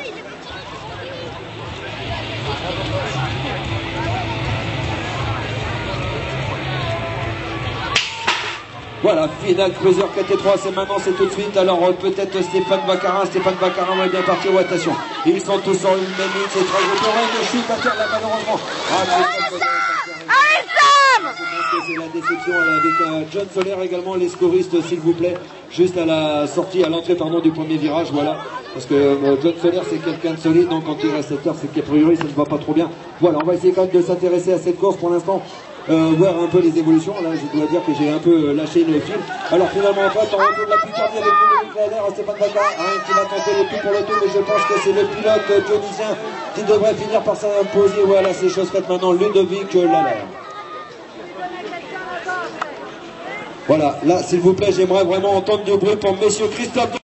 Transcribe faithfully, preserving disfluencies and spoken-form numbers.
Voilà, finale cruiser quatre et trois, c'est maintenant, c'est tout de suite. Alors euh, peut-être Stéphane Baccarin, Stéphane Baccarin va bien partir. Oh, attention, ils sont tous sur une même ligne, c'est très dur. Une chute à faire là malheureusement. Ah, c'est la déception avec euh, John Soler également, les scoristes s'il vous plaît, juste à la sortie, à l'entrée pardon du premier virage, voilà. Parce que euh, John Soler c'est quelqu'un de solide, donc quand il reste cette heure, c'est qu'a priori ça ne va pas trop bien. Voilà, on va essayer quand même de s'intéresser à cette course pour l'instant. Euh, voir un peu les évolutions. Là, je dois dire que j'ai un peu lâché le fil. Alors finalement, en fait, on retrouve la Picardie avec Ludovic Lalère, Stéphane Baccarin, hein, qui va tenter le tout pour le tout, mais je pense que c'est le pilote tunisien qui devrait finir par s'imposer. Voilà, c'est chose faite maintenant, Ludovic Lalère. Voilà, là, s'il vous plaît, j'aimerais vraiment entendre du bruit pour Monsieur Christophe.